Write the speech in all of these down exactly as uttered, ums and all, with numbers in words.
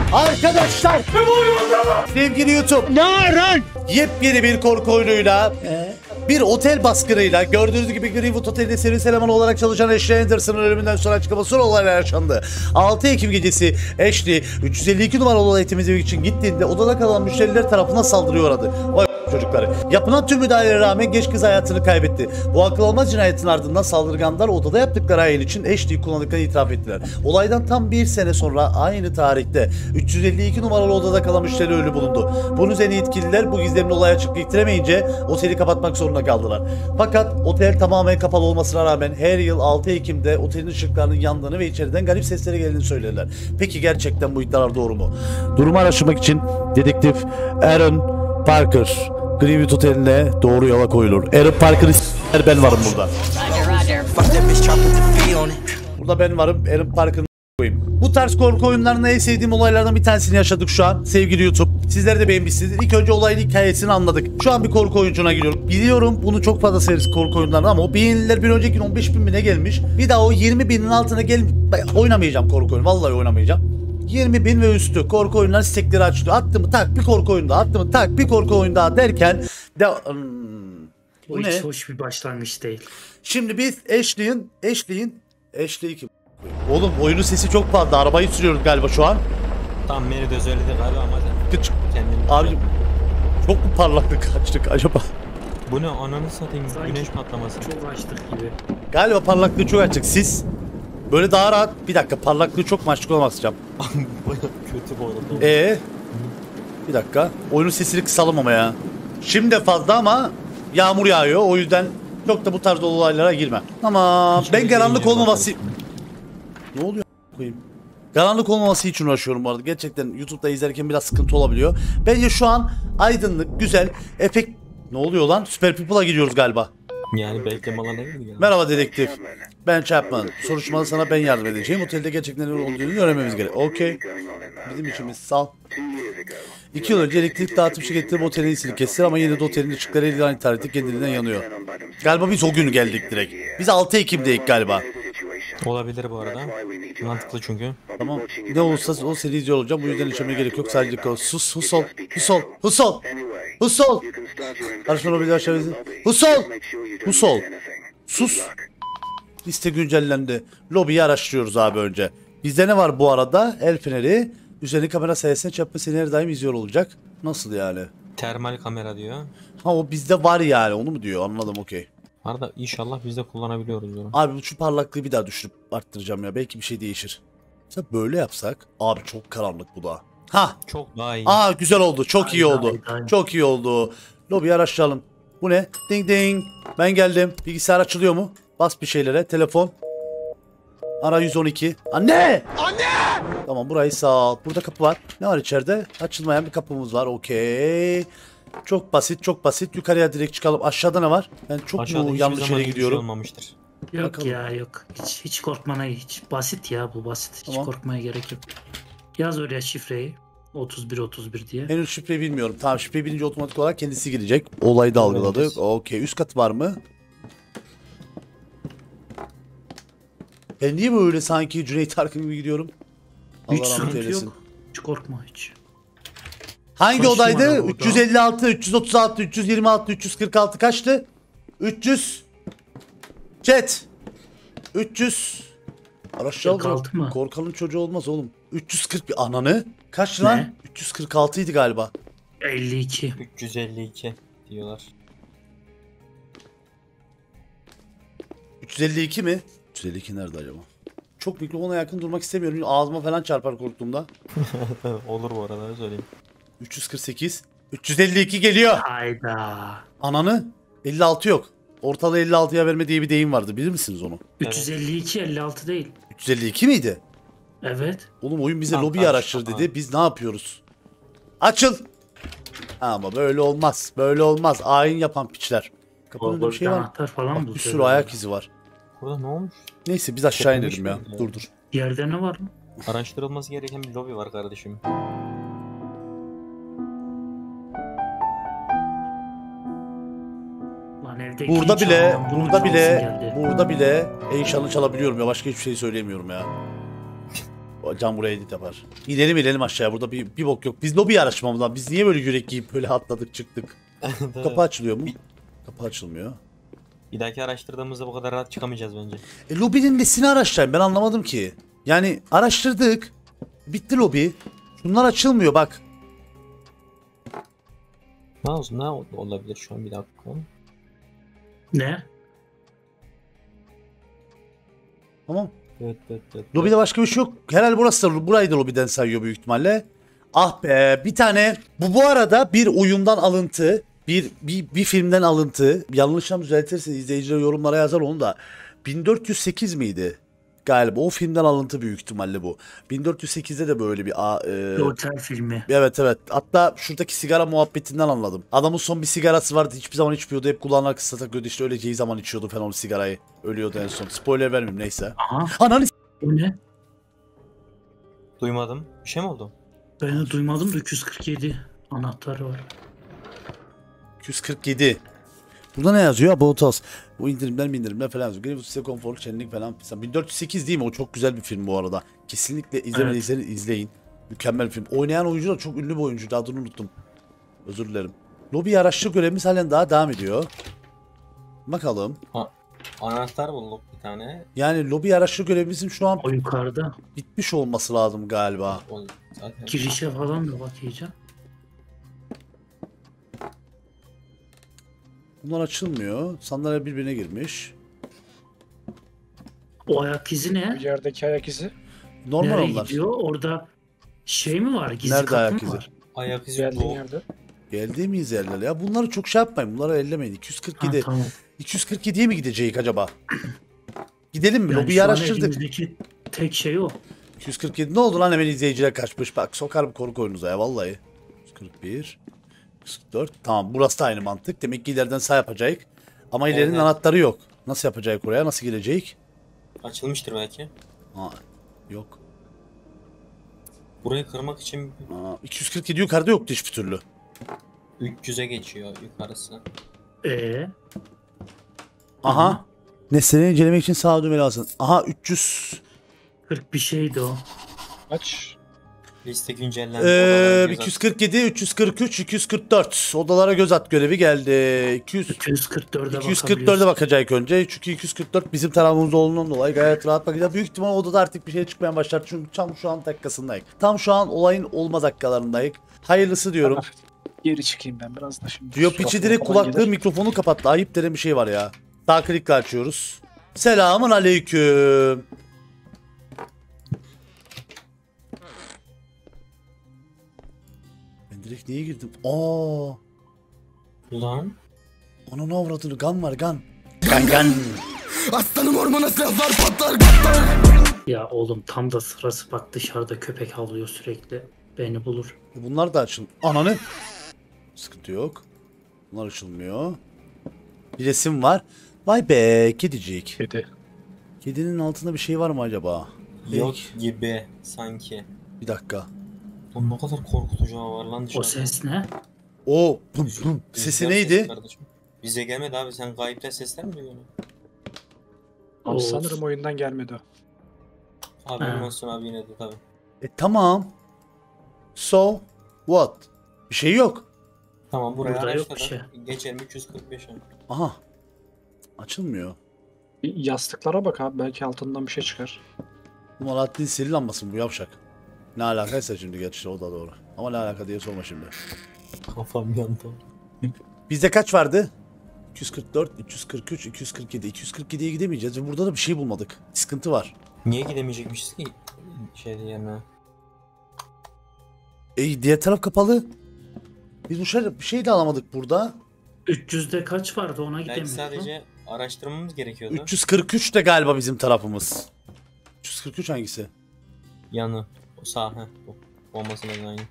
Arkadaşlar sevgili YouTube, Naran yepyeni bir korku oyunuyla ee? bir otel baskınıyla gördüğünüz gibi Greenwood Oteli'nde servis elemanı olarak çalışan Ashley Anderson'ın ölümünden sonra açıklaması olaylar yaşandı. altı Ekim gecesi Ashley üç yüz elli iki numaralı olayı temizlemek için gittiğinde odada kalan müşteriler tarafından saldırıya uğradı. Vay çocukları. Yapılan tüm müdahalelere rağmen genç kız hayatını kaybetti. Bu akıl almaz cinayetin ardından saldırganlar odada yaptıkları ayın için Ashley'i kullandıklarını itiraf ettiler. Olaydan tam bir sene sonra aynı tarihte üç yüz elli iki numaralı odada kalan müşteri ölü bulundu. Bunun üzerine yetkililer bu gizlemin olaya açıklık getiremeyince oteli kapatmak zorunda kaldılar. Fakat otel tamamen kapalı olmasına rağmen her yıl altı Ekim'de otelin ışıklarının yandığını ve içeriden garip seslere geldiğini söylediler. Peki gerçekten bu iddialar doğru mu? Durumu araştırmak için dedektif Aaron Parker Greenwood Oteli'ne doğru yola koyulur. Aaron Parker'ı s**ler, ben varım burada. Burada ben varım, Aaron Parker'ı koyayım. Bu tarz korku oyunlarında en sevdiğim olaylardan bir tanesini yaşadık şu an sevgili YouTube. Sizler de beğenmişsinizdir. İlk önce olayın hikayesini anladık. Şu an bir korku oyuncuna giriyorum. Biliyorum bunu çok fazla severiz korku oyunlarında ama o beğeniler bir önceki on beş bin bine gelmiş. Bir daha o yirmi binin altına gel... Oynamayacağım korku oyunu. Vallahi oynamayacağım. yirmi bin ve üstü korku oyunları istekleri açılıyor. Attımı tak bir korku oyunu daha, attımı tak bir korku oyunu daha derken de... Hmm, bu bu hiç hoş bir başlangıç değil. Şimdi biz Ashley'in Ashley'in Ashley kim? Oğlum oyunun sesi çok fazla. Arabayı sürüyoruz galiba şu an. Tam beni de söyledi galiba ama sen kendin. Abi çok mu parlaklık açtık acaba? Bu ne ananı satayım, sanki güneş patlaması. Çok açtık gibi. Galiba parlaklığı çok açık. Siz böyle daha rahat. Bir dakika, parlaklığı çok mu açık olmak istiyorum. Kötü bu arada. Eee bir dakika. Oyunun sesini kısalım ama ya. Şimdi de fazla ama yağmur yağıyor. O yüzden çok da bu tarz olaylara girme. Ama hiç ben karanlık olmaması... Ne oluyor koyayım? Karanlık olmaması için uğraşıyorum bu arada. Gerçekten YouTube'da izlerken biraz sıkıntı olabiliyor. Bence şu an aydınlık, güzel, efekt... Ne oluyor lan? Super People'a giriyoruz galiba. Yani belki malana gibi. Merhaba dedektif. Ben Chapman. Soruşturmada sana ben yardım edeceğim. Otelde gerçekten ne olduğunu öğrenmemiz gerek. Okey. Bizim işimiz sağ ol. İki yıl önce elektrik dağıtım şirketleri otelin iyisini kestiler ama yine de otelin ışıkları elinden intihar etti, kendiliğinden yanıyor. Galiba biz o gün geldik direkt. Biz altı Ekim'deydik galiba. Olabilir bu arada. Mantıklı çünkü. Tamam. Ne olursa o seni izliyor olacağım. Bu yüzden işlemeye gerek yok. Sadece kal. Sus, husol, husol, husol, husol. Karışma bir aşağı izin. Husol, husol. Sus. Liste güncellendi. Lobiyi araştırıyoruz abi önce. Bizde ne var bu arada? El feneri. Üzerine kamera sayesinde Chapman seni her daim izliyor olacak. Nasıl yani? Termal kamera diyor. Ha o bizde var yani, onu mu diyor? Anladım, okey. Arada inşallah biz de kullanabiliyoruz bunu. Abi şu parlaklığı bir daha düşürüp arttıracağım ya. Belki bir şey değişir. Mesela böyle yapsak. Abi çok karanlık bu da. Ha. Çok daha iyi. Aa güzel oldu. Çok aynen, iyi oldu. Aynen, aynen. Çok iyi oldu. Lobiyi araştıralım. Bu ne? Ding ding. Ben geldim. Bilgisayar açılıyor mu? Bas bir şeylere. Telefon. Ara yüz on iki. Anne! Anne! Tamam burayı sağ ol. Burada kapı var. Ne var içeride? Açılmayan bir kapımız var. Okey. Çok basit, çok basit. Yukarıya direkt çıkalım. Aşağıda ne var? Ben çok aşağıda mu yanlış yere gidiyorum? Olmamıştır. Yok bakalım. Ya yok. Hiç, hiç korkmana hiç. Basit ya bu basit. Hiç tamam. Korkmaya gerek yok. Yaz oraya şifreyi. otuz bir otuz bir diye. Henüz şifreyi bilmiyorum. Tamam, şifreyi bilince otomatik olarak kendisi girecek. Olayı da algıladık. Okey. Üst kat var mı? Ben niye böyle sanki Cüneyt Arkın gibi gidiyorum? Hiç sıkıntı yok. Hiç korkma hiç. Hangi kaç odaydı? üç yüz elli altı, üç yüz otuz altı, üç yüz yirmi altı, üç yüz kırk altı kaçtı? üç yüz. Chat. üç yüz. Araştıralım. Korkanın çocuğu olmaz oğlum. üç yüz kırk bir ananı. Kaç lan? üç yüz kırk altı idi galiba. elli iki. üç yüz elli iki diyorlar. üç yüz elli iki mi? üç yüz elli iki nerede acaba? Çok mikrofona yakın durmak istemiyorum. Ağzıma falan çarpar korktuğumda. Olur bu arada, söyleyeyim. üç yüz kırk sekiz. üç yüz elli iki geliyor. Hayda. Ananı. elli altı yok. Ortalığı elli altıya verme diye bir deyim vardı. Bilir misiniz onu? üç yüz elli iki elli altı değil. üç yüz elli iki miydi? Evet. Oğlum oyun bize lobiyi araştır dedi. Biz ne yapıyoruz? Açıl. Ama böyle olmaz. Böyle olmaz. Ayin yapan piçler. Kapının bir şey var. Falan bak, bir sürü ayak izi var. Burada ne olmuş? Neyse biz aşağı inelim ya. ya. Dur dur. Yerde ne var mı? Araştırılması gereken bir lobi var kardeşim. Burada bile, burada bile, burada bile Eyşan'ı çalabiliyorum ya. Başka hiçbir şey söyleyemiyorum ya. Can buraya edit yapar. İnelim inelim aşağıya. Burada bir, bir bok yok. Biz lobi araştırmamız lazım. Biz niye böyle yürek giyip böyle atladık çıktık? Kapı açılıyor mu? Kapı açılmıyor. Bir dahaki araştırdığımızda bu kadar rahat çıkamayacağız bence. E, lobinin nesini araştırayım? Ben anlamadım ki. Yani araştırdık. Bitti lobi. Bunlar açılmıyor bak. Ne olsun, ne olabilir şu an, bir dakika. Ne? Tamam. Evet, evet, evet. Lobide başka bir şey yok. Herhalde burası da burayı da lobiden sayıyor büyük ihtimalle. Ah be, bir tane bu bu arada bir oyundan alıntı, bir bir, bir filmden alıntı. Yanlışım düzeltirseniz izleyiciler yorumlara yazar onu da. bin dört yüz sekiz miydi? Galiba o filmden alıntı büyük ihtimalle bu. bin dört yüz sekizde de böyle bir a, e, Otel filmi. evet evet. Hatta şuradaki sigara muhabbetinden anladım. Adamın son bir sigarası vardı. Hiçbir zaman içmiyordu. Hep kulağına kısa takıyordu. İşte öleceği zaman içiyordu falan o sigarayı. Ölüyordu en son. Spoiler vermeyeyim neyse. Aha. Ananı s- Bu ne? Duymadım. Bir şey mi oldu? Ben de duymadım da iki yüz kırk yedi anahtarı var. iki yüz kırk yedi. Burada ne yazıyor? About Us. Bu indirimler indirimler falan yazıyor. Greenwood size konfor, şenlik falan. bin dört yüz sekiz değil mi? O çok güzel bir film bu arada. Kesinlikle izlemediyseniz evet. izleyin. Mükemmel bir film. Oynayan oyuncu da çok ünlü bir oyuncu. Adını unuttum. Özür dilerim. Lobi araştırma görevimiz halen daha devam ediyor. Bakalım. Ha, anahtar bulduk bir tane. Yani lobi araştırma görevimizin şu an O yukarıda. bitmiş olması lazım galiba. O zaten. Girişe falan da bakacağım. Bunlar açılmıyor. Sandalye birbirine girmiş. O ayak izi ne? Yerdeki ayak izi. Normal Nereye onlar. gidiyor? Orada şey mi var? Gizli Nerede kapı ayak mı izi? var? Ayak izi Geldiğin bu. yerde. Geldiğimiz yerler ya. Bunları çok şey yapmayın. Bunları ellemeyin. iki yüz kırk yedi. Ha, tamam. iki yüz kırk yediye mi gidecek acaba? Gidelim mi? Yani Lobiyi şu an araştırdık. elimizdeki tek şey o. iki yüz kırk yedi ne oldu lan, hemen izleyiciler kaçmış. Bak sokarım korku oyununuza ya vallahi. yüz kırk bir. yüz kırk dört. Tamam burası da aynı mantık. Demek ki ileriden sağ yapacak. Ama ilerinin Evet. anahtarı yok. Nasıl yapacak oraya? Nasıl girecek? Açılmıştır belki. Ha, yok. Burayı kırmak için Aa, iki yüz kırk yedi yukarıda yoktu hiçbir türlü. üç yüze geçiyor yukarısı. Ee, Aha. Nesneleri incelemek için sağ düğmeli alsın. Aha üç yüz. kırk bir şeydi o. Aç. Liste güncellendi. Ee, odalara göz iki yüz kırk yedi, üç yüz kırk üç, iki yüz kırk dört. Odalara göz at görevi geldi. iki yüz, iki yüz kırk dörde iki yüz kırk dörde bakacak önce. Çünkü iki yüz kırk dört bizim tarafımızda olduğundan dolayı gayet rahat bakacağız. Büyük ihtimal odada artık bir şey çıkmaya başlar. Çünkü tam şu an dakikasındayız. Tam şu an olayın olma dakikalarındayız. Hayırlısı diyorum. Geri çıkayım ben biraz da şimdi. Diyor piçi direkt kulaklığı mikrofonu kapattı. Ayıp denen bir şey var ya. Sağ klikle açıyoruz. Selamun aleyküm. Ben direkt niye girdim? Aa, Ulan. onun avradını gan var gan. Gan gan. Aslanım ormana silahlar patlar patlar. Ya oğlum tam da sırası, bak dışarıda köpek havlıyor sürekli. Beni bulur. Bunlar da açıl. Ananı. Sıkıntı yok. Bunlar açılmıyor. Bir resim var. Vay be kedicik. Kedi. Kedinin altında bir şey var mı acaba? Yok Peki. gibi sanki. Bir dakika. Oğlum ne kadar korkutucu var lan dışarıda. O ses ne? O pum pum. Sesi Rüzgar neydi? sesi kardeşim. Bize gelmedi abi, sen gayipten sesler mi duyuyorsun? Abi O- sanırım oyundan gelmedi o. Abi Ha. animasyon abi yine de tabi. E tamam. So what? Bir şey yok. Tamam buraya Burada yok araçladık. bir Geçelim üç yüz kırk beşe. Aha. Açılmıyor. Bir yastıklara bak abi, belki altından bir şey çıkar. Bu Alaaddin sihirli lambası mı bu yavşak? Ne alakaysa şimdi gerçi o da doğru. Ama ne alaka diye sorma şimdi. Kafam yandı. Bizde kaç vardı? iki yüz kırk dört, üç yüz kırk üç, iki yüz kırk yedi. iki yüz kırk yediye gidemeyeceğiz ve burada da bir şey bulmadık. Sıkıntı var. Niye gidemeyecekmişiz ki şey yerine? E diğer taraf kapalı. Biz bu şey, bir şey de alamadık burada. üç yüzde kaç vardı ona Belki gidemiyoruz. sadece araştırmamız gerekiyordu. üç yüz kırk üç de galiba bizim tarafımız. üç yüz kırk üç hangisi? Yanı. O sağ he. Bu. Olması lazım aynı.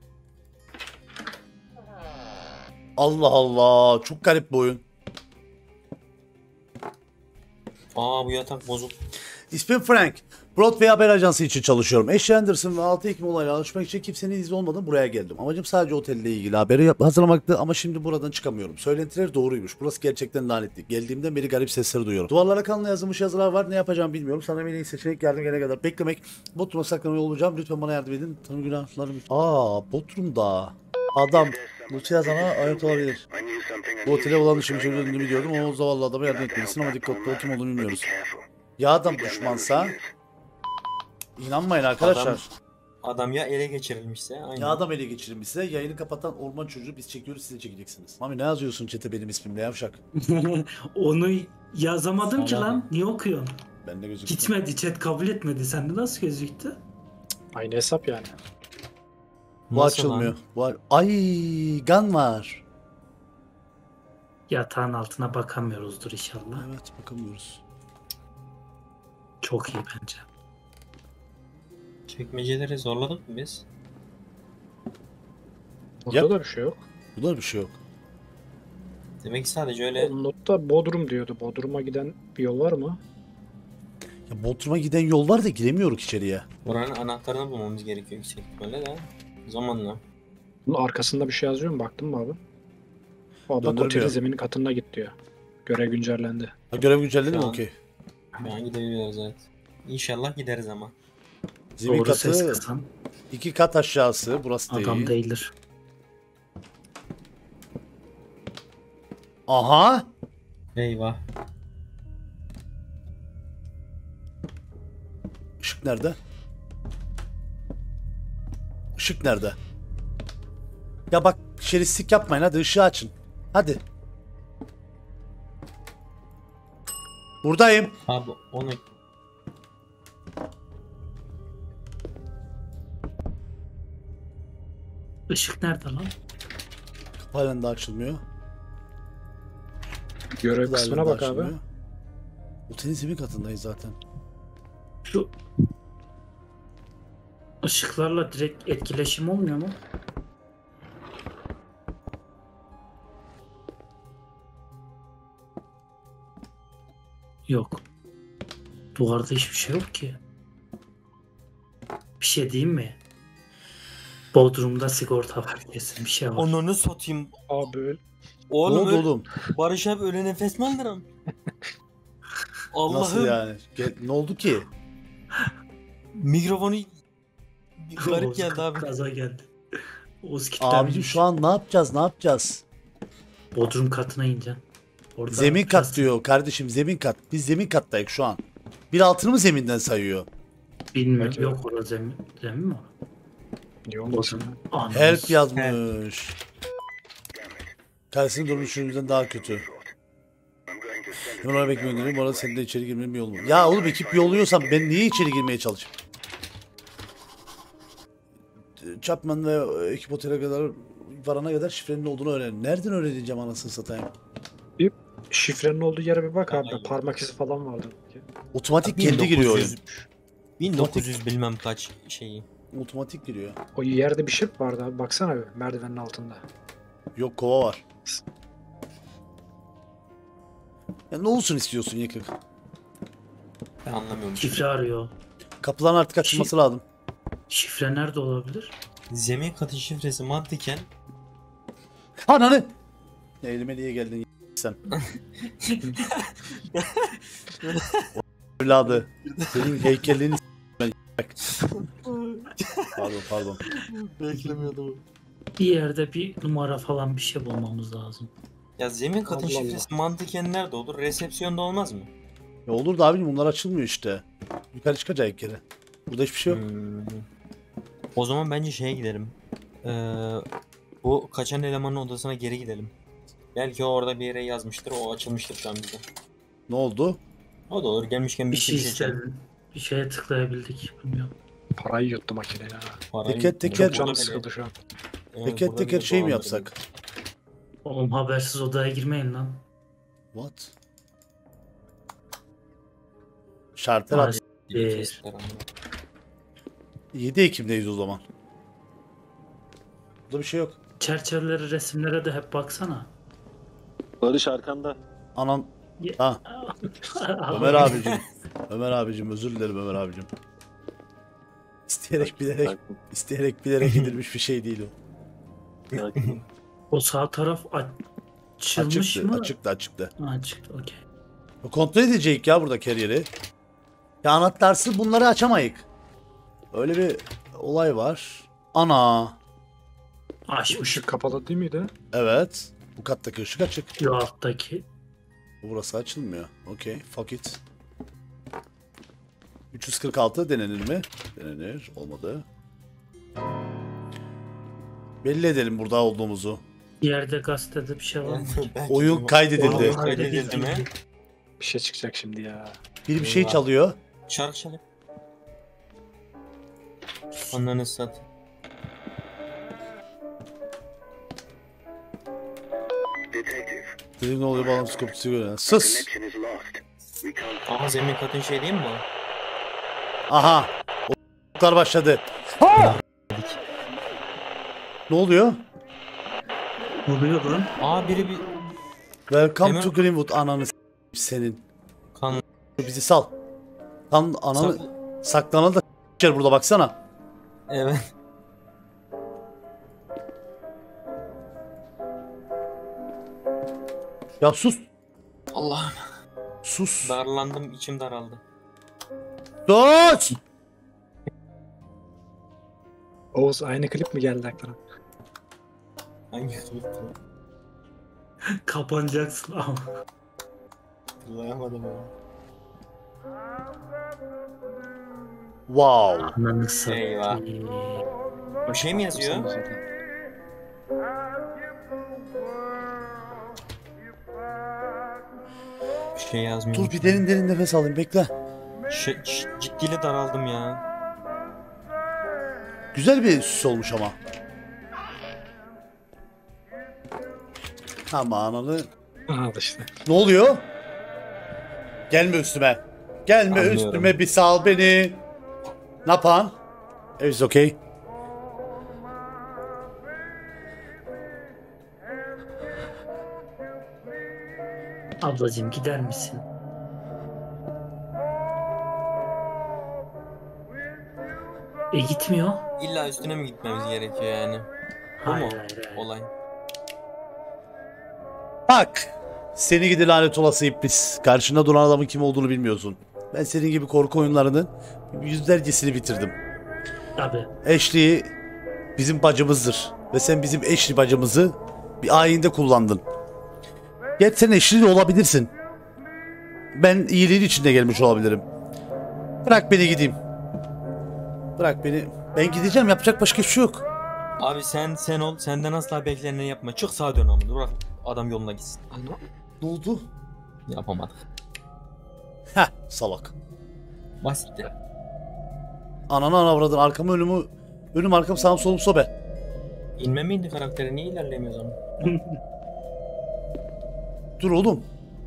Allah Allah. Çok garip bir oyun. Aa bu yatak bozuk. İsmim Frank. Broadway Haber Ajansı için çalışıyorum. Ashley Anderson ve altı Ekim olayla alışmak için kimsenin izni olmadan buraya geldim. Amacım sadece otelle ilgili haberi yap- hazırlamaktı ama şimdi buradan çıkamıyorum. Söylentiler doğruymuş. Burası gerçekten lanetli. Geldiğimden beri garip sesleri duyuyorum. Duvarlara kanla yazılmış yazılar var. Ne yapacağımı bilmiyorum. Sana en iyi seçenek geldim gene kadar. Beklemek. Bodrum'a saklanıyor olacağım. Lütfen bana yardım edin. Tanrı günahlarım. Aa, Bodrum'da. Adam. Lucia yazana ayet olabilir. Bu otele olan işimi çözüldüğünü biliyordum ama o zavallı adama yardım etmelisin ama dikkatli ol, kim olduğunu bilmiyoruz. Ya adam düşmansa inanmayın arkadaşlar. Adam, adam ya ele geçirilmişse aynen. Ya adam ele geçirilmişse yayını kapatan orman çocuğu biz çekiyoruz, siz de çekeceksiniz. Mami ne yazıyorsun chat'e benim ismimle yavşak? Onu yazamadım ki Sana lan. Niye okuyorsun? Ben de gözüktü. Gitmedi, chat kabul etmedi. Sende nasıl gözüktü? Aynı hesap yani. Bu Nasıl açılmıyor. lan? Bu a- Ay gun var. Yatağın altına bakamıyoruzdur inşallah. Evet bakamıyoruz. Çok iyi bence. Çekmeceleri zorladık mı biz? Burada Yap. da bir şey yok. Burada bir şey yok. Demek ki sadece öyle O notta Bodrum diyordu. Bodrum'a giden bir yol var mı? Ya Bodrum'a giden yol var da giremiyoruz içeriye. buranın anahtarını bulmamız gerekiyor yüksek ihtimalle de. Zamanla. Bunun arkasında bir şey yazıyor mu? Baktın mı abi? O bak Döndürmüyor. otelin zeminin katına git diyor. Görev güncellendi. Ha, görev güncelledi mi? Şu an- Okey. Şu an gidebiliyoruz evet. İnşallah gideriz ama. Zemin Doğru ses katı kısan iki kat aşağısı. Burası değil. adam değildir. Aha. Eyvah. Işık nerede? Işık nerede? Ya bak şerefsizlik yapmayın, hadi ışığı açın. Hadi. Buradayım. Abi onu Işık nerede lan? Halen de açılmıyor. Görev Halen kısmına de bak abi. açılmıyor. Otelin zemin katındayız zaten. Şu ışıklarla direkt etkileşim olmuyor mu? Yok. Duvarda hiçbir şey yok ki. Bir şey diyeyim mi? Bodrum'da sigorta var kesin bir şey var. Onunu satayım. Abi öyle. Ne Oğlum, oldu öl- oğlum? Barış abi öyle nefes mi aldıram? Nasıl Allah'ım. yani? Gel- ne oldu ki? Mikrofonu bir garip Oğuz geldi abi. Gaza geldi. Oğuz kilitlenmiş. Abicim şu an ne yapacağız? Ne yapacağız? Bodrum katına ineceksin. Orada Zemin biraz- kat diyor kardeşim, zemin kat. Biz zemin kattayız şu an. Bir altını mı zeminden sayıyor? Bilmiyorum. Peki. Yok orada zemin. Zemin mi? Niye olmasın? Anladım. Help yazmış. Karşısının durumu düşündüğümüzden daha kötü. Hemen ona bekliyorum dedim. Bu arada senin de içeri girmenin bir yolu mu? Ya oğlum ekip yolluyorsan ben niye içeri girmeye çalışayım? Chapman ve ekip otele kadar varana kadar şifrenin olduğunu öğren. Nereden öğreneceğim anasını satayım? Şifrenin olduğu yere bir bak abi. Aynen. Parmak izi falan vardı. Otomatik kendi giriyor oyun. bin dokuz yüz bilmem kaç şeyi. Otomatik giriyor. O yerde bir şey vardı abi. Baksana bir merdivenin altında. Yok kova var. Ya ne olsun istiyorsun yakık? Ben anlamıyorum. Şifre arıyor. Kapıların artık açılması lazım. Şifre nerede olabilir? Zemin katı şifresi mantıken Ananı! Ya elime niye geldin sen? O evladı. Senin heykelini s- ben Pardon pardon. beklemiyordum. Bir yerde bir numara falan bir şey bulmamız lazım. Ya zemin katı Allah Allah. şifresi mantıken nerede olur? Resepsiyonda olmaz mı? Ya olur da abicim bunlar açılmıyor işte. Yukarı çıkacak ilk kere. Burada hiçbir şey yok. Hmm. O zaman bence şeye gidelim. Ee, bu kaçan elemanın odasına geri gidelim. Belki o orada bir yere yazmıştır. O açılmıştır şu an bize. Ne oldu? O da olur. Gelmişken Bir bir şey şey seçelim. istedin. Bir şeye tıklayabildik. Bilmiyorum. Parayı yuttu makine ya. Parayı- Teker teker- Burada Canım bile- sıkıldı şu an. Evet, Teker burada teker bile şey mi dolandırıldı. yapsak? Oğlum habersiz odaya girmeyin lan. What? Şartlar Hadi. abi. Bir Bir. kesitler ama. yedi Ekim'deyiz o zaman. Burada bir şey yok. Çerçeveleri, resimlere de hep baksana. Barış arkanda. Anan Ha. Ömer abicim. Ömer abicim özür dilerim Ömer abicim. İsteyerek bilerek isteyerek bilerek edilmiş bir şey değil o. O sağ taraf açılmış Açıktı, mı? açıktı, açıktı. Ha, çıktı, okey. Kontrol edecek ya burada carrier'i. Ya anahtarsız bunları açamayık. Öyle bir olay var. Ana. Açmış. Işık kapalı değil miydi? Evet. Bu kattaki ışık açık. Yo, alttaki. Burası açılmıyor. Okey. Fuck it. üç yüz kırk altı denenir mi? Denenir. Olmadı. Belli edelim burada olduğumuzu. Yerde gazetede bir şey var mı? Belki Oyun bu- kaydedildi. Oyun kaydedildi mi? Bir şey çıkacak şimdi ya. Biri bir şey Eyvah. çalıyor. Şarkı çalıyor. Onların sat. Dedim ne oluyor bağlantısı koptu görüyor. Sus. Aha zemin katın şey değil mi bu? Aha. O başladı. Ha! Ne oluyor? Ne oluyor lan? Aa biri bir Welcome Hemen- to Greenwood ananı s- senin. kan Bizi sal. Kan ananı Sak- saklanan da s**ker burada baksana. Evet. Ya sus. Allah'ım. Sus. Darlandım, içim daraldı. Sus. Oğuz aynı klip mi geldi aklına? Hangi klip bu? Kapanacaksın ama. Hatırlayamadım ya. Wow. Ananı satayım. Eyvah. O şey mi yazıyor? Sen zaten. Bir şey yazmıyor. Dur bir derin derin nefes alayım bekle. Şey, ş- ciddiyle daraldım ya. Güzel bir süs olmuş ama. Ama ananı. Aha işte. Ne oluyor? Gelme üstüme. Gelme Anlıyorum. üstüme bir sal beni. Ne yapan? It's okay. Ablacığım gider misin? E gitmiyor. İlla üstüne mi gitmemiz gerekiyor yani? Bu Hayır mu? hayır hayır. Olay. Bak. Seni gidi lanet olası iblis. Karşında duran adamın kim olduğunu bilmiyorsun. Ben senin gibi korku oyunlarının yüzlercesini bitirdim. Tabii. Ashley bizim bacımızdır. Ve sen bizim Ashley bacımızı bir ayinde kullandın. Geç sen Ashley de olabilirsin. Ben iyiliğin içinde gelmiş olabilirim. Bırak beni gideyim. Bırak beni. Ben gideceğim, yapacak başka bir şey yok. Abi sen sen ol. Senden asla bekleneni yapma. Çık sağa dön ama. Bırak adam yoluna gitsin. Ne oldu? Yapamadık. Heh salak. Basitti. Ananı ana avradın, arkamı önümü önüm arkam sağım solum sobe. İnme miydi karakteri? Niye ilerleyemiyoruz ama? Dur oğlum.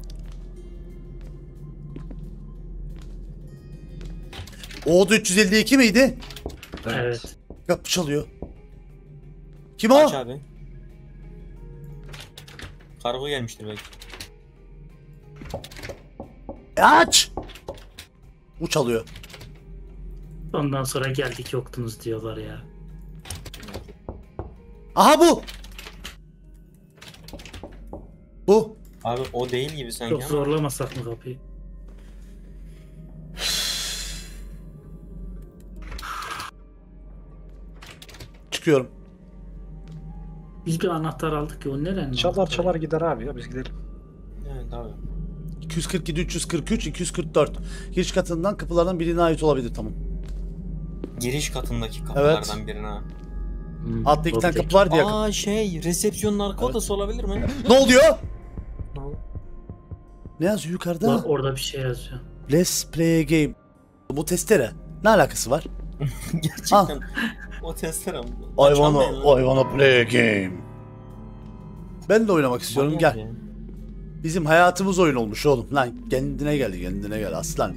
Oğdu üç yüz elli iki miydi? Evet. Kapı çalıyor. Kim o? Aç abi. Kargo gelmiştir belki. Aç. Bu çalıyor. Ondan sonra geldik yoktunuz diyorlar ya. Aha bu. Bu. Abi o değil gibi sanki Çok ama. zorlamasak mı kapıyı? Çıkıyorum. Biz bir anahtar aldık ya, o nerenin Çalar anahtarı? çalar gider abi ya biz gidelim. Evet abi. iki yüz kırk yedi, üç yüz kırk üç, iki yüz kırk dört. Giriş katından kapılardan birine ait olabilir, tamam. Giriş katındaki kapılardan birine. ha. Hmm, Altta iki o tane bir de- kapı var diye. Aa şey resepsiyonun arka odası olabilir mi? Ne oluyor? Ne oldu? Ne yazıyor yukarıda? Bak, orada bir şey yazıyor. Let's play a game. Bu testere. Ne alakası var? Gerçekten. O testere mi? I wanna, I wanna play a game. Ben de oynamak istiyorum, gel. Bizim hayatımız oyun olmuş oğlum. Lan kendine gel, kendine gel aslan.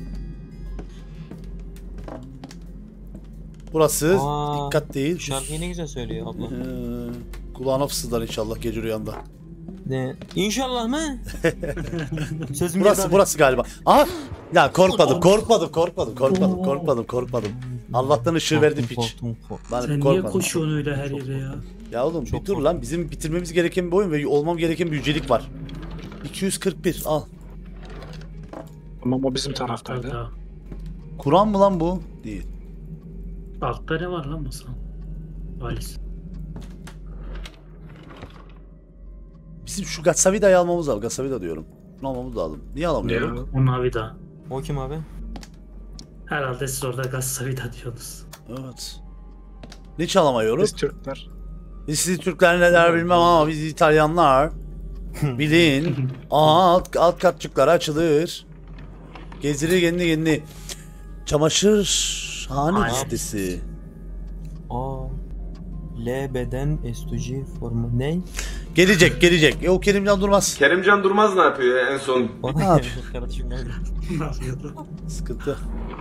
Burası Aa, dikkat değil. Şarkıyı ne güzel söylüyor abla. Ee, kulağına fısıldar inşallah gece rüyanda. Ne? İnşallah mı? Sözüm Burası geldi. burası galiba. Aha! Ya korkmadım, korkmadım, korkmadım, korkmadım, korkmadım, korkmadım. Allah'tan ışığı verdi piç. Korktum, korktum. Lan Sen niye korkmadım. koşuyorsun öyle her yere ya? Ya oğlum Çok bir dur lan, bizim bitirmemiz gereken bir oyun ve olmam gereken bir yücelik var. iki yüz kırk bir al. Ama o bizim taraftaydı. Altta, Kur'an mı lan bu? Değil. altta ne var lan masa? Valis. Bizim şu Gatsavida'yı almamız lazım. Gatsavida diyorum. Bunu almamız lazım. Niye alamıyorum? Ya. Onun bir daha. O kim abi? Herhalde siz orada gaz savida diyorsunuz. Evet. Niçin alamıyoruz? Biz Türkler. Biz siz Türkler ne der bilmem ama biz İtalyanlar. Bilin. Aha alt, alt katçıklar açılır. Gezdirir kendi kendini. Çamaşır hane Aynen. listesi. Aa. L beden estuji formu ne? Gelecek gelecek. E, o Kerimcan Durmaz. Kerimcan Durmaz ne yapıyor ya en son? Ne yapıyor? Kardeşim geldi. Ne yapıyordu? Sıkıntı.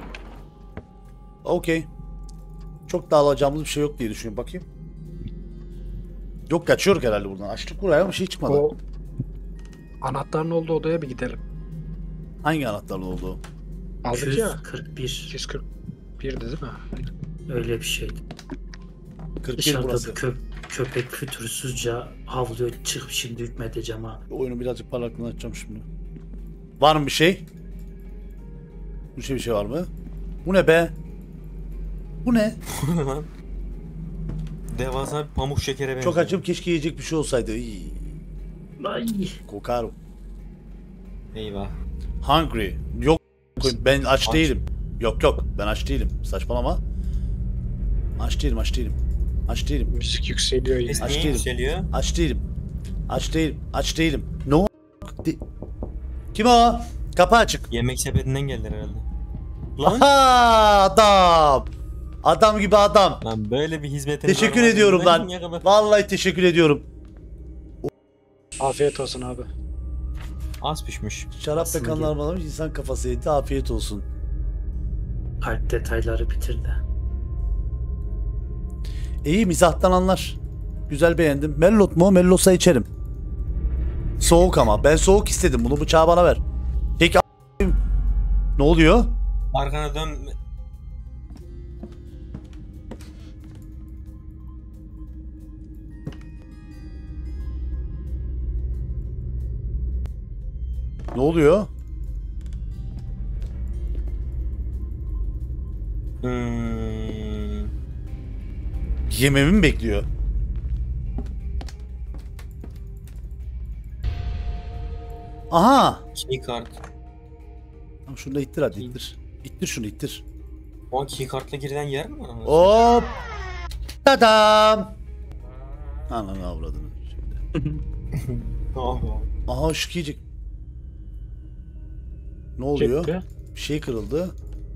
Okey. Çok da alacağımız bir şey yok diye düşünüyorum. Bakayım. Yok kaçıyoruz herhalde buradan. Açtık buraya ama bir şey çıkmadı. O anahtarın olduğu odaya bir gidelim. Hangi anahtarlı oldu? Aldık ya. iki yüz kırk bir. iki yüz kırk birdi değil mi? Öyle bir şeydi. kırk bir Dışarıda burası. bir kö köpek fütursuzca havlıyor. Çık şimdi hükmedeceğim ha. Oyunu birazcık parlaklığını açacağım şimdi. Var mı bir şey? Bir şey bir şey var mı? Bu ne be? Bu ne? Lan. Devasa bir pamuk şekere benziyor. Çok açım, keşke yiyecek bir şey olsaydı. İyi. Ay. Kokar. Eyvah. Hungry. Yok. Ben aç Aç. değilim. Yok yok. Ben aç değilim. Saçmalama. Aç değilim, aç değilim. Aç değilim. Müzik yükseliyor yine. Ses Aç niye değilim. yükseliyor? Aç değilim. Aç değilim. Aç değilim. No. De- Kim o? Kapı açık. Yemek sepetinden geldiler herhalde. Lan. Aha, adam. Adam gibi adam. Lan böyle bir hizmetiniz Teşekkür var mı? ediyorum Ben lan. niye kadar- Vallahi teşekkür ediyorum. Afiyet olsun abi. Az pişmiş. Şarap ve Aslında kanlar değil. balamış insan kafası eti, afiyet olsun. Kalp detayları bitirdi. İyi, mizahtan anlar. Güzel, beğendim. Mellot mu? Mellos'a içerim. Soğuk ama. Ben soğuk istedim. Bunu bıçağı bana ver. Peki a**ayım. Ne oluyor? Arkana dön. Ne oluyor? Hmm. Yememi mi bekliyor? Aha! Keycard. Tamam, şunu da ittir hadi, ittir. İttir şunu, ittir. O keycard'la girilen yer mi var? ama? Hop! Tadam! Ananı avradını. Oh. Aha, ışık yiyecek. Ne oluyor? Gitti. Bir şey kırıldı.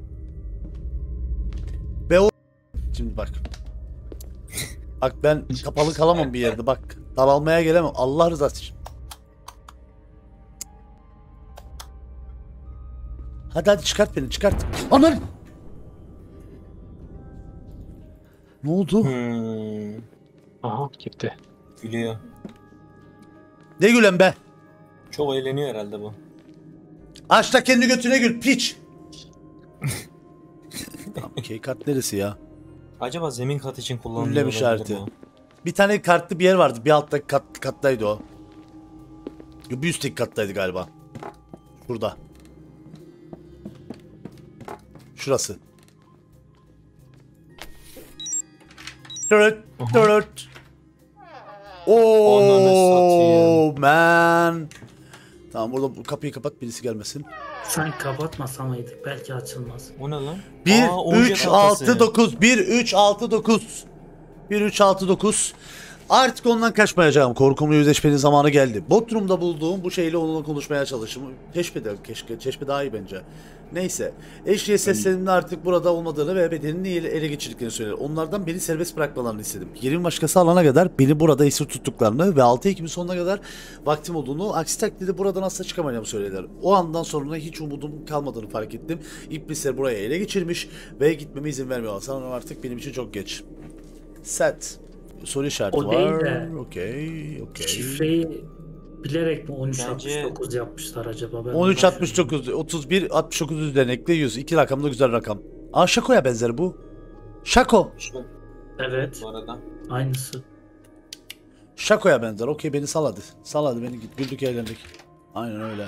Be o... Şimdi bak. Bak ben kapalı kalamam bir yerde bak. Daralmaya gelemem. Allah rızası için. Hadi hadi çıkart beni, çıkart. Anan! Ne oldu? Hmm. Aha gitti. Gülüyor. Ne gülen be? Çok eğleniyor herhalde bu. Aç da kendi götüne gül piç. Tamam, kart neresi ya? Acaba zemin kat için kullanılıyor Ünlem olabilir işareti. mi? Bir tane kartlı bir yer vardı. Bir alttaki kat, kattaydı o. Yo, bir üstteki kattaydı galiba. Şurada. Şurası. Dört, dört. Ananı Oh satayım. man. Tamam, burada bu kapıyı kapat, birisi gelmesin. Sen kapatmasa mıydık? Belki açılmaz. O ne lan? bir, Aa, oyuncak üç, tahtası. altı, dokuz. bir, üç, altı, dokuz. bir, üç, altı, dokuz. Artık ondan kaçmayacağım. Korkumla yüzleşmenin zamanı geldi. Bodrum'da bulduğum bu şeyle onunla konuşmaya çalıştım. Çeşme'de keşke. Çeşme daha iyi bence. Neyse. Eşliğe seslerinin artık burada olmadığını ve bedenini ele, ele geçirdiklerini söyledi. Onlardan beni serbest bırakmalarını istedim. Yerin başkası alana kadar beni burada esir tuttuklarını ve altı Ekim'in sonuna kadar vaktim olduğunu, aksi takdirde buradan asla çıkamayacağımı söylediler. O andan sonra hiç umudum kalmadığını fark ettim. İblisler buraya ele geçirmiş ve gitmeme izin vermiyorlar. Sanırım artık benim için çok geç. Set. Soru işareti O var. değil de- Okey, okey. Şifreyi Bilerek mi on üç Bence- altmış dokuz yapmışlar acaba? Ben on üç merak altmış dokuz, otuz bir altmış dokuz üzerine ekle yüz. İki rakam da güzel rakam. Aa Şako'ya benzer bu. Şako. Şu ediyorum. Evet. bu arada. Aynısı. Şako'ya benzer. Okey beni sal hadi. Sal hadi beni git. Güldük eğlendik. Aynen öyle.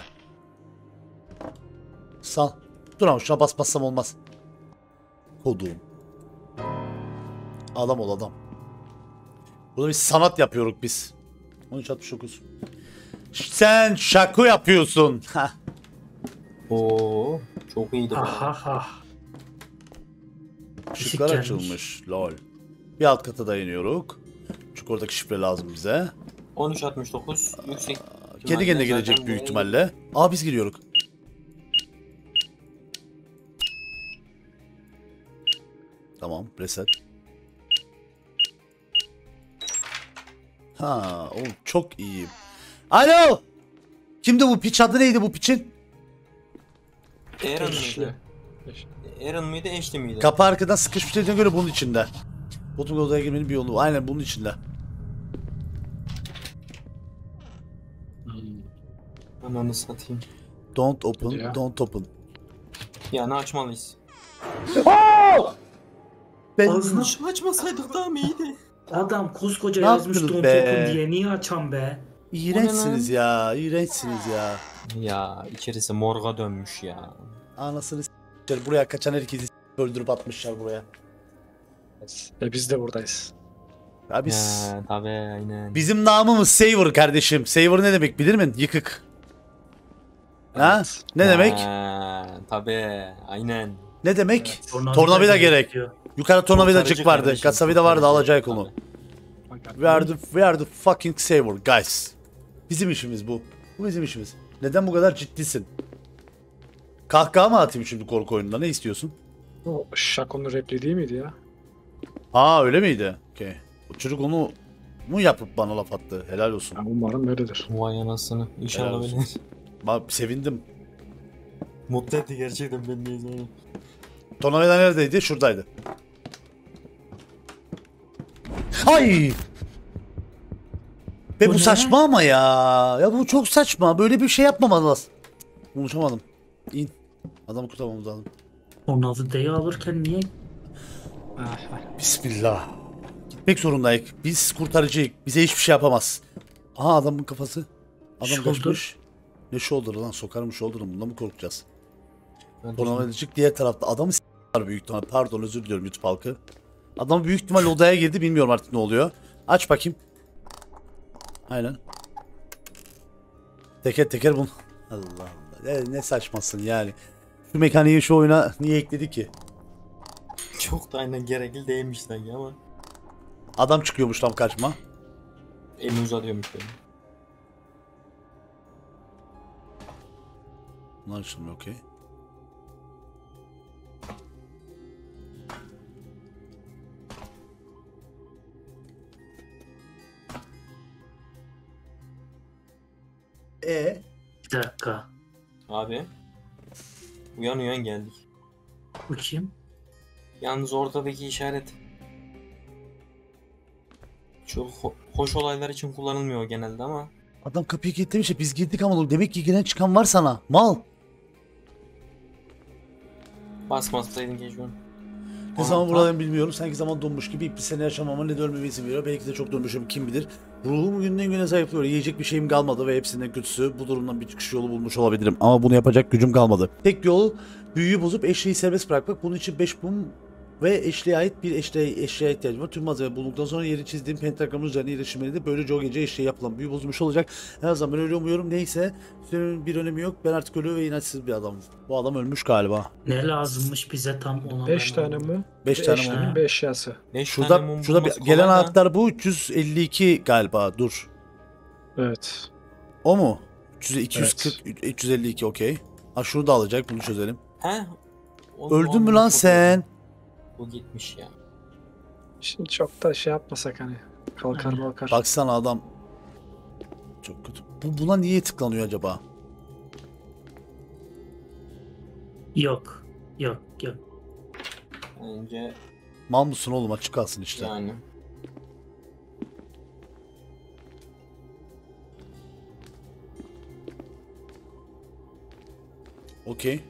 Sal. Dur ama şuna basmazsam olmaz. Kodum. Adam ol adam. Burada bir sanat yapıyoruz biz. on üç altmış dokuz. Sen şako yapıyorsun. Hah. Oo, çok iyiydi. bu. Ha ha ha. Işıklar gelmiş. açılmış. Lol. Bir alt kata da iniyoruz. Çünkü oradaki şifre lazım bize. on üç altmış dokuz yüksek. Kendi ihtimalle kendine zaten gelecek bu büyük en- ihtimalle. Aa biz giriyoruz. Tamam reset. Ha, oğlum çok iyiyim. Alo! Kimdi bu piç? Adı neydi bu piçin? Aaron Eşli. mıydı? Aaron mıydı, Ashley miydi? Kapı arkadan sıkışmış dediğine göre bunun içinde. Bottom odaya girmenin bir yolu. Aynen bunun içinde. Ananı satayım. Don't open, Ya. don't open. Yani açmalıyız. Ben Ağzına Açmasaydık daha mı iyiydi? adam koskoca Ne yazmış yaptınız Don't be? Open diye niye açan be? iğrençsiniz ya, iğrençsiniz ya. Ya içerisi morga dönmüş ya. Anasını s**ler. Buraya kaçan herkesi s- öldürüp atmışlar buraya. E biz de buradayız. Ya biz... Ya tabii aynen. Bizim namımız Saver kardeşim. Saver ne demek bilir misin? Yıkık. Ha? Evet. Ne demek? Ha, tabii aynen. Ne demek? Tornavida Tornavida gerek. diyor. Yukarı tornavidacık Kurtarıcı vardı. kardeşim, Kasavida vardı kurtarıcı. alacak onu. Bak, We are the, we are the fucking Saver guys. Bizim işimiz bu. Bu bizim işimiz. Neden bu kadar ciddisin? Kahkaha mı atayım şimdi korku oyununda? Ne istiyorsun? O Şako'nun repliği değil miydi ya? Ha öyle miydi? Okey. O çocuk onu mu yapıp bana laf attı? Helal olsun. Ya umarım öyledir. Vay anasını. Helal İnşallah olsun. öyle. Bak sevindim. Mutlu etti gerçekten beni de izledim. Tornavida neredeydi? Şuradaydı. Ay! Be bu, Bu ne? saçma ama ya. Ya bu çok saçma. Böyle bir şey yapmamalıyız. Konuşamadım. İn. Adamı kurtarmamız lazım. Tornavidayı alırken niye? Bismillah. Gitmek zorundayız. Biz kurtarıcıyız. Bize hiçbir şey yapamaz. Aha adamın kafası. Adam Shoulder. kaçmış. Ne shoulder lan? Sokarım shoulder'ım. Bundan mı korkacağız? Ben Tornavidacık diğer tarafta. Adamı s**lar büyük ihtimal. Pardon özür diliyorum YouTube halkı. Adam büyük ihtimal odaya girdi. Bilmiyorum artık ne oluyor. Aç bakayım. Aynen. Teker teker bunu. Allah Allah. Ne, ne saçmasın yani. Şu mekaniği şu oyuna niye ekledi ki? çok da aynen gerekli değilmiş sanki ama. Adam çıkıyormuş tam kaçma. Elini uzatıyormuş benim. Bunlar açılmıyor okey. E Bir dakika. Abi. Uyan uyan geldik. Bu kim? Yalnız ortadaki işaret çok ho- hoş olaylar için kullanılmıyor genelde ama adam kapıyı kilitlemiş ya biz girdik ama demek ki giren çıkan var sana. Mal. basmasaydın keşke. Ne zaman Aha. buradayım bilmiyorum. Sanki zaman donmuş gibi ilk bir sene yaşamama ne de ölmeme izin veriyor. Belki de çok dönmüşüm kim bilir. Ruhum günden güne zayıflıyor. Yiyecek bir şeyim kalmadı ve hepsinden kötüsü bu durumdan bir çıkış yolu bulmuş olabilirim. Ama bunu yapacak gücüm kalmadı. Tek yol büyüyü bozup eşeği serbest bırakmak. Bunun için beş mum ve eşliğe ait bir eşliğe, eşeğe ihtiyacım var. Tüm malzeme bulduktan sonra yeri çizdiğim pentagramın üzerine iyileştirmeliydi. Böylece o gece eşeğe yapılan büyü bozulmuş olacak. Her zaman öyle umuyorum. Neyse. Sürenin bir önemi yok. Ben artık ölü ve inançsız bir adamım. Bu adam ölmüş galiba. Ne lazımmış bize tam ona? beş ben tane anlamadım. mum. beş bir tane eşyanın mum. bir eşyası. Beş tane Şurada mum şurada bir, bulması gelen kolay da anahtar bu üç yüz elli iki galiba. Dur. Evet. O mu? üç yüz, iki yüz kırk, üç yüz elli iki okey. Ha şunu da alacak bunu çözelim. He? O- Öldün o mü mum lan çok sen? iyi. Bu gitmiş ya. Şimdi çok da şey yapmasak hani. Kalkar kalkar. Baksana adam. Çok kötü. Bu buna niye tıklanıyor acaba? Yok. Yok yok. Bence Mal mısın oğlum açık kalsın işte. yani. Okey.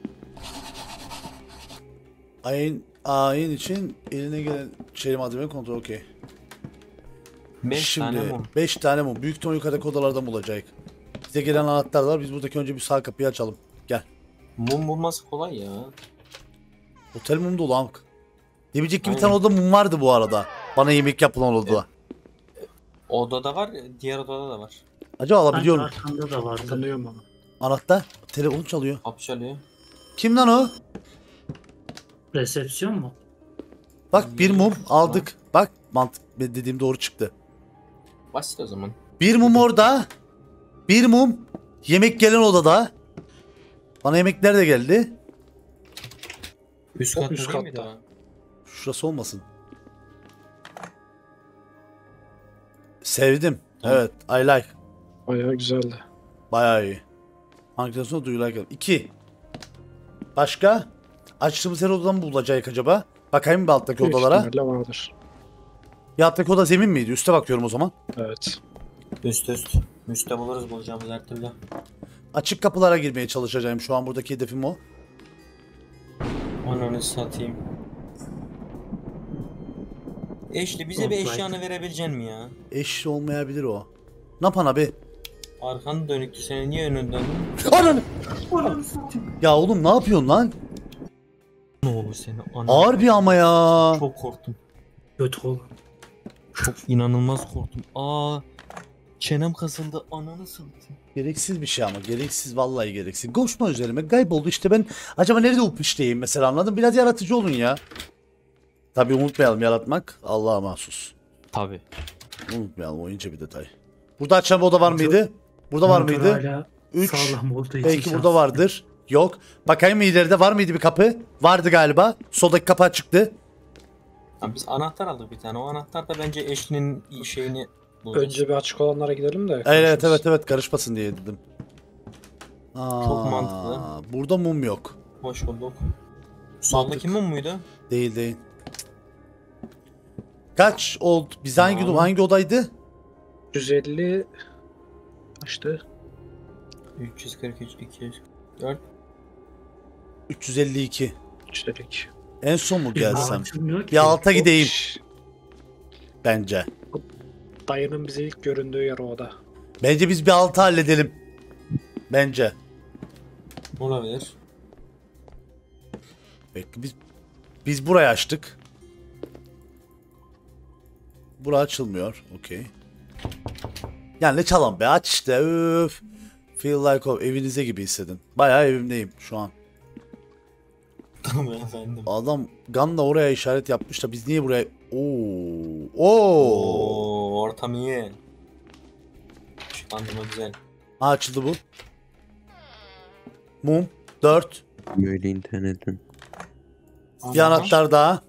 Ayin, ayin için eline gelen şey malzeme kontrol okey. beş tane Şimdi mum. beş tane mum. Büyük ihtimalle yukarıdaki odalardan bulacak. Bize gelen anahtar var. Biz buradaki önce bir sağ kapıyı açalım. Gel. Mum bulması kolay ya. Otel mum dolu amk. Diyebilecek gibi bir Aynen. tane oda mum vardı bu arada. Bana yemek yapılan odada. Odada var, diğer odada da var. Acaba alabiliyor mu? Arkanda da vardı. Tanıyorum onu. Anahtar. Telefon çalıyor. Kapı çalıyor. Kim lan o? Resepsiyon mu? Bak bir mum aldık. Bak mantık dediğim doğru çıktı. Basit o zaman. Bir mum orada. Bir mum. Yemek gelen odada. Bana yemek nerede geldi? Üst O katta üst değil miydi katta. o? Şurası olmasın. Sevdim. Tamam. Evet. I like. Bayağı güzeldi. Bayağı iyi. Arkadaşına duyular geldi. İki. Başka? Açtığımız her odadan mı bulacak acaba? Bakayım bir alttaki Büyük odalara. ihtimalle vardır. Bir alttaki oda zemin miydi? Üste bakıyorum o zaman. Evet. Üst üst. Üstte buluruz bulacağımız her türlü. Açık kapılara girmeye çalışacağım. Şu an buradaki hedefim o. Ananı satayım. Eşli bize bir Offline. eşyanı verebileceksin mi ya? Eş olmayabilir o. Ne yapan abi? Arkanı dönüktü, senin niye önünden döndün? Ananı! Ya oğlum ne yapıyorsun lan? Ne oldu seni? Ana. Ağır bir ama ya. Çok korktum. Kötü ol. Çok inanılmaz korktum. Aa, çenem kasıldı. Ananı satayım. Gereksiz bir şey ama gereksiz vallahi gereksiz. Koşma üzerime kayboldu işte ben acaba nerede o pişteyim mesela anladın? Biraz yaratıcı olun ya. Tabii unutmayalım yaratmak Allah'a mahsus. Tabi. Unutmayalım oyunca bir detay. Burada açan bir oda var mıydı? Burada var Motor mıydı? hala Üç. Sağlam olduğu için Belki şans. burada vardır. Yok. Bakayım mı ileride var mıydı bir kapı? Vardı galiba. Soldaki kapı açıktı. Abi biz anahtar aldık bir tane. O anahtar da bence eşlinin şeyini bulacağız. Önce bir açık olanlara gidelim de. Evet konuşuruz. evet evet karışmasın diye dedim. Aa, Çok mantıklı. Burada mum yok. Hoş bulduk. Soldaki mum muydu? Değil değil. Kaç oldu? Biz hangi Tamam. hangi odaydı? yüz elli açtı. üç yüz kırk üç, iki yüz dört. üç yüz elli iki. Üstelik. En son mu Bir gelsem? açılmıyor ki. Bir alta gideyim Şşş, bence. Dayının bize ilk göründüğü yer o oda. Bence biz bir altı halledelim. Bence. Olabilir. Bekle biz biz burayı açtık. Bura açılmıyor. Okey. Yani ne çalan be aç işte. Öf. Feel like home. Evinize gibi hissedin. Bayağı evimdeyim şu an. Tamam efendim. Adam Gun'la oraya işaret yapmış da biz niye buraya... Oo. Oo. Oo, ortam iyi. Işıklandırma güzel. Ha, açıldı bu. Mum. dört. Böyle internetten. Bir anahtar daha.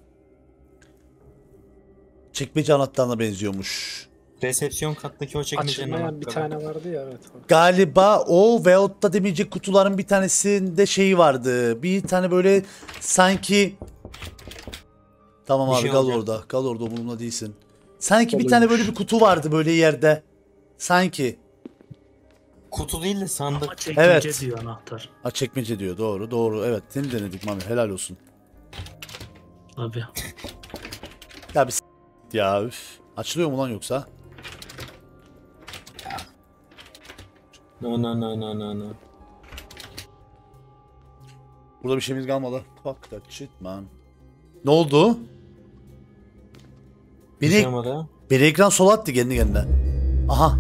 Çekmece anahtarına benziyormuş. Resepsiyon kattaki o çekmecenin Açılmayan bir anahtarı. tane vardı ya, evet. Galiba o veyahut da demeyecek kutuların bir tanesinde şeyi vardı. Bir tane böyle sanki... Tamam Bir abi şey kal olacak. orada. Kal orada umurumda değilsin. Sanki bir Oluymuş. tane böyle bir kutu vardı böyle yerde. Sanki. Kutu değil de sandık. Ama çekince Evet. diyor anahtar. Ha çekmece diyor doğru doğru. Evet seni denedik Mami helal olsun. Abi. Ya bir s- ya üf. Açılıyor mu lan yoksa? No no no no no no. Burada bir şeyimiz kalmadı. Fuck that shit man. Ne oldu? Bir Beni, şey olmadı. beni ekran sola attı kendi kendine. Aha.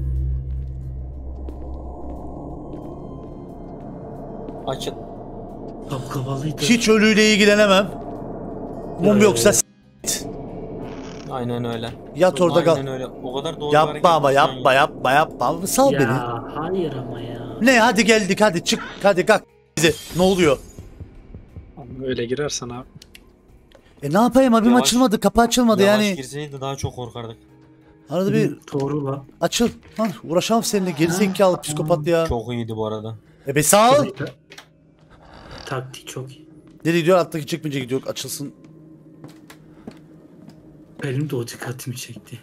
Açıl. Kapı kapalıydı. Hiç ölüyle ilgilenemem. Mum Ya, yoksa ya. s- Aynen öyle. yat orada kal. Aynen öyle. O kadar doğru bir hareket Yapma ama yapıyorsun yapma ya. yapma yapma. Sal Ya beni. hayır ama ya. Ne hadi geldik hadi çık hadi kalk bizi. Ne oluyor? Ama öyle girersen abi. E ne yapayım abim Yavaş- açılmadı kapı açılmadı Yavaş yani. girseydi daha çok korkardık. Arada bir Doğru lan. açıl. Lan uğraşamam seninle gerizekalı psikopat ya. Çok iyiydi bu arada. E be sağ ol. Taktik çok iyi. Nereye gidiyor? Alttaki çekmece gidiyor. Açılsın. Benim de o dikkatimi çekti.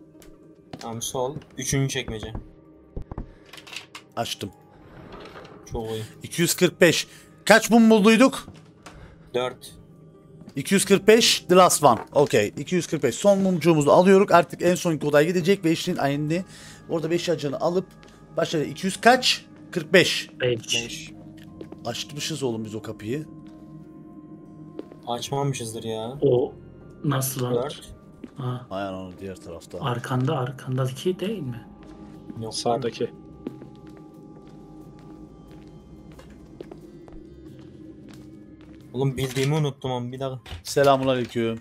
Tamam sol. Üçüncü çekmece. Açtım. Çok iyi. iki yüz kırk beş. Kaç mum bulduyduk? dört. iki yüz kırk beş the last one. Okey. iki yüz kırk beş. Son mumcuğumuzu alıyoruz. Artık en sonki odaya gidecek ve işin aynını orada beş acını alıp başlayalım. iki yüz kaç? kırk beş. beş. beş. Açmışız oğlum biz o kapıyı. Açmamışızdır ya. O nasıl lan? dört. Ha, Aynen onu diğer tarafta. arkanda arkandaki değil mi? Yok. Sağdaki. Oğlum bildiğimi unuttum ama bir dakika. Selamünaleyküm.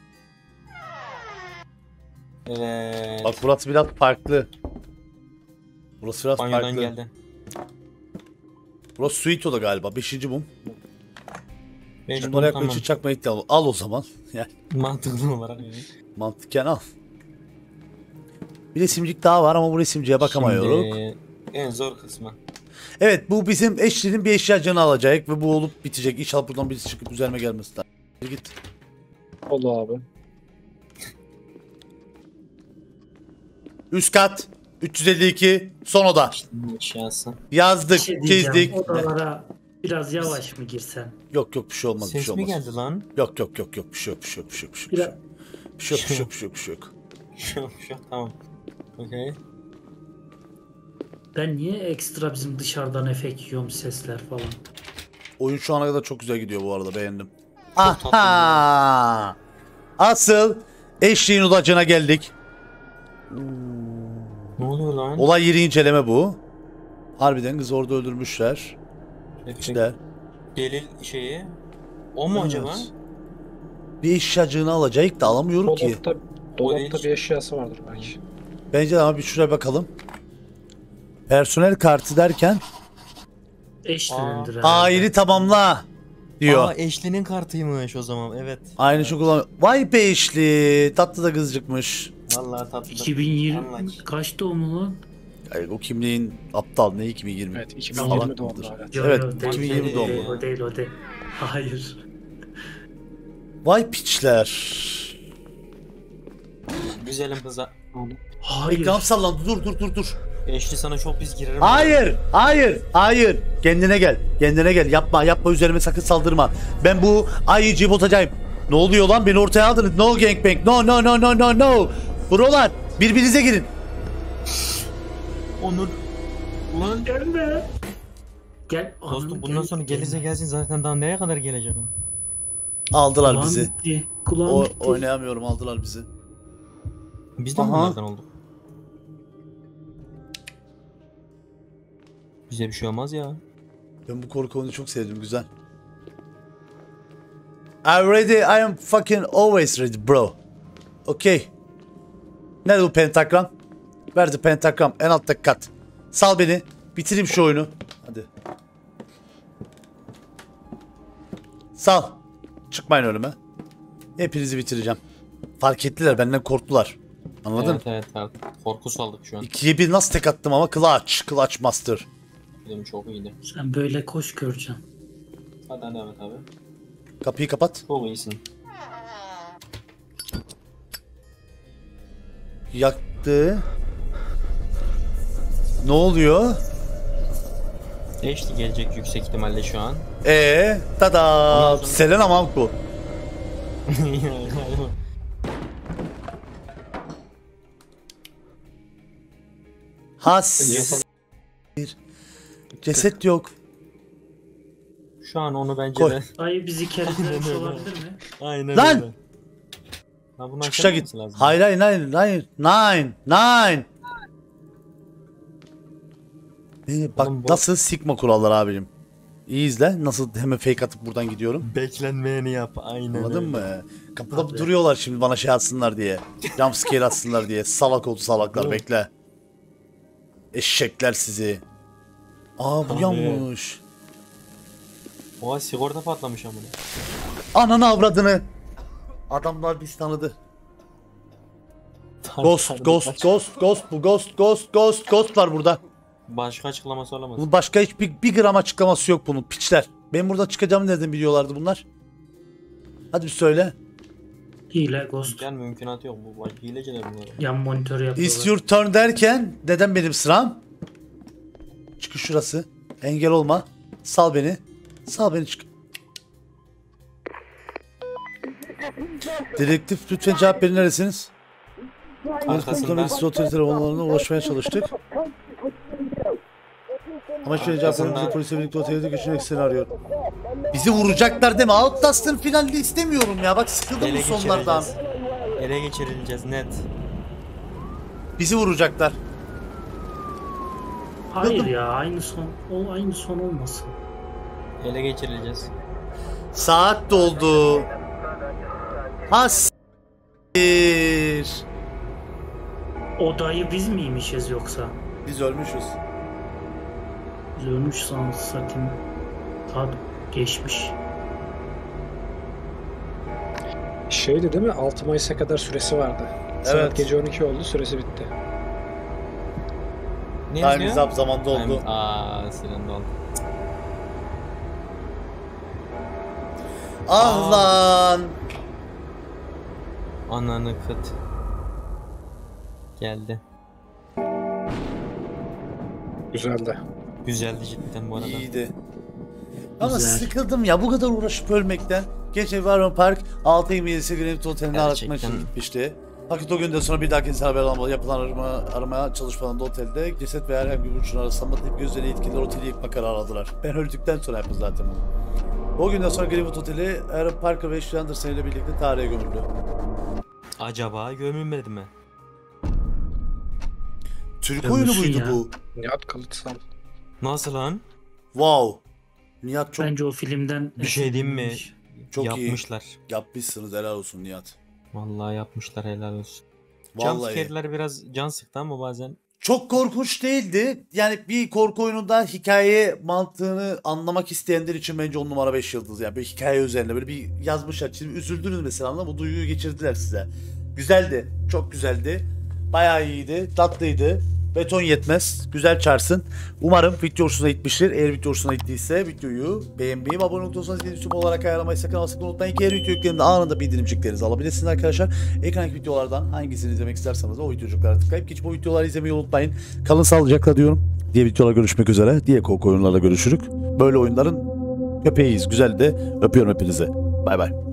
Evet. Bak burası biraz farklı. Burası biraz Banyodan farklı. geldi. Burası suite oda galiba. Beşinci mum. beş Şimdi mum oraya tamam. tamam. çakma ihtiyacı al o zaman. Yani Mantıklı olarak. yani. mantıken al. Bir resimcik daha var ama bu resimciye bakamıyoruz. Şimdi en zor kısmı. Evet bu bizim eşliğinin bir eşyacını alacak ve bu olup bitecek. İnşallah buradan birisi çıkıp üzerime gelmesin. Hadi git. Allah abi. Üst kat. üç yüz elli iki. Son oda. Eşyası. Yazdık. Bir şey diyeceğim, Çizdik. odalara biraz yavaş mı girsen? Yok yok bir şey olmaz. Bir Ses şey mi olmaz. geldi lan? Yok yok yok yok bir şey yok bir şey yok bir şey yok bir şey Biraz yok. Bir şey yok bir şey yok bir şey yok bir şey yok. Şu şu tamam. Okey. ben niye ekstra bizim dışarıdan efekt yiyorum sesler falan? Oyun şu ana kadar çok güzel gidiyor bu arada beğendim. tatlı Aha! Asıl eşliğin odacına geldik. Ne oluyor lan? Olay yeri inceleme bu. Harbiden kızı orada öldürmüşler. İşte. Delil şeyi. O mu Evet. acaba? Bir eşyacığını alacak da alamıyorum ki. Dolapta, dolapta bir eşyası vardır belki. Bence de ama bir şuraya bakalım. Personel kartı derken Eşlendir herhalde. aile tamamla diyor. Aa Ashley'nin kartıymış o zaman evet. Aynı şu kullan. Vay be eşli. Tatlı da kızcıkmış. Vallahi tatlı. iki bin yirmi Anlaş. kaç doğumlu lan? Ay, o kimliğin aptal ne iki bin yirmi. Evet iki bin Salak yirmi doğumlu mıdır? evet. Yo, Evet, yo, değil, iki bin yirmi değil, doğumlu. değil, o değil o değil. Hayır. Vay piçler. Güzelim kıza. Hayır. Ekran sallandı. Dur dur dur dur. Ashley sana çok pis girerim. Hayır, hayır, hayır. Kendine gel. Kendine gel. Yapma, yapma üzerime sakın saldırma. Ben bu ayıcıyı bozacağım. Ne oluyor lan? Beni ortaya aldınız. No gangbang. No no no no no no. Brolar, birbirinize girin. Onur. Ulan. Gelme. Gel. Dostum anam, bundan gel, sonra gel. gelirse gelsin zaten daha nereye kadar gelecek o? Aldılar Kulağım bizi. gitti. Kulağım O, gitti. oynayamıyorum. Aldılar bizi. Biz de mi Aha. bunlardan olduk? Bize bir şey olmaz ya. Ben bu korku oyunu çok sevdim. Güzel. I'm ready. I am fucking always ready bro. Okay. Nerede bu pentagram? Verdi pentagram. En alttaki kat. Sal beni. Bitireyim şu oyunu. Hadi. Sal. Çıkmayın önüme. Hepinizi bitireceğim. Fark ettiler. Benden korktular. Anladın? Evet evet evet. Korku saldık şu an. İkiye bir nasıl tek attım ama clutch. Clutch master. Benim çok iyiydi. Sen böyle koş göreceksin. Hadi hadi evet abi. Kapıyı kapat. Çok iyisin. Yaktı. Ne oluyor? Ashley gelecek yüksek ihtimalle şu an. Ee, tada. Ondan sonra- Selena Manko. Has. Bir ceset yok. Şu an onu bence Koy. de. Ay bizi kerizlemiş öyle. olabilir mi? Aynen Lan! öyle. Lan bundan Çıkışa git. lazım. Hayır hayır hayır hayır. Nine. Nine. Ee, bak Oğlum bu- nasıl Sigma kurallar abicim. İyi izle. Nasıl hemen fake atıp buradan gidiyorum. Beklenmeyeni yap. Aynen Anladın öyle. mı? Kapıda Abi. duruyorlar şimdi bana şey atsınlar diye. Jumpscare atsınlar diye. Salak oldu salaklar Oğlum. bekle. Eşekler sizi. Aa bu Abi. yanmış. Oha sigorta patlamış ama. Ananı avradını. Adamlar biz tanıdı. Ghost, ghost, ghost, ghost, bu ghost, ghost, ghost, ghost var burada. Başka açıklaması olamaz. Bunun başka hiçbir bir gram açıklaması yok bunun. Piçler. Ben burada çıkacağımı nereden biliyorlardı bunlar? Hadi bir söyle. Hile ghost. Gel mümkünatı yok. Bu hileciler bunlar. Yan monitör yapıyorlar. It's your turn derken neden benim sıram? Çıkış şurası. Engel olma. Sal beni. Sal beni çık. Dedektif lütfen cevap verin, neresiniz? Arkasında. Biz otel telefonlarına ulaşmaya çalıştık. Ama şöyle cevap Arkasında. verin, polise birlikte otelde geçirmek seni arıyor. Bizi vuracaklar deme. Outlast'ın finalini istemiyorum ya. Bak sıkıldım Ele bu sonlardan. geçirileceğiz. Ele geçirileceğiz net. Bizi vuracaklar. Hayır Yıldım. ya, aynı son. O aynı son olmasın. Ele geçirileceğiz. Saat doldu. Ha s***ir. Odayı biz miymişiz yoksa? Biz ölmüşüz. Biz ölmüş sanırım, satayım. Tad geçmiş. Şeydi değil mi? altı Mayıs'a kadar süresi vardı. Evet. Saat gece on iki oldu, süresi bitti. Ne Time is yazıyor? up zamanda oldu. Time- Aa, Sinan oldu. Ah Aa. lan. Ananı kıt. Geldi. Güzeldi. Güzeldi cidden bu arada. İyiydi. Ama Güzel. sıkıldım ya bu kadar uğraşıp ölmekten. Geçen Varron Park altı yirmi yedisi Granit Oteli'ni Gerçekten. aratmak için gitmişti. Fakat o günden sonra bir dahaki insan haber almalı yapılan arama, arama çalışmalarında otelde ceset ve herhangi bir uçun arasında matlayıp gözlerine yetkililer oteli yıkma kararı aldılar. Ben öldükten sonra yaptım zaten bunu. O günden sonra Greenwood Oteli Aaron Parker ve Ashley Anderson ile birlikte tarihe gömüldü. Acaba gömülmedi mi? Türk Gömülsün oyunu muydu ya. bu? Nihat Kılıçsal. Nasıl lan? Wow. Nihat çok Bence o filmden Bir şey diyeyim mi? esinlenmiş. çok iyi Yapmışlar. yapmışsınız, helal olsun Nihat. Vallahi yapmışlar, helal olsun. Vallahi. Jumpscare'ler biraz can sıktı ama bazen. Çok korkunç değildi. Yani bir korku oyununda hikaye mantığını anlamak isteyenler için bence on numara beş yıldız. Yani bir hikaye üzerine böyle bir yazmışlar. Şimdi üzüldünüz mesela, ama bu duyguyu geçirdiler size. Güzeldi. Çok güzeldi. Bayağı iyiydi. Tatlıydı. Beton yetmez. Güzel çarsın. Umarım video hoşuna gitmiştir. Eğer video hoşuna gittiyse videoyu beğenmeyi ve abone olursanız YouTube olarak ayarlamayı sakın ama sakın unutmayın ki her video yüklerinde anında bildirimciklerinizi alabilirsiniz arkadaşlar. Ekrandaki videolardan hangisini izlemek isterseniz o videocuklara tıklayıp geçip o videoları izlemeyi unutmayın. Kalın sağlıcakla diyorum. Diğer videolar görüşmek üzere. Diğer korku oyunlarla görüşürük. Böyle oyunların köpeğiyiz. Güzel de öpüyorum hepinize. Bay bay.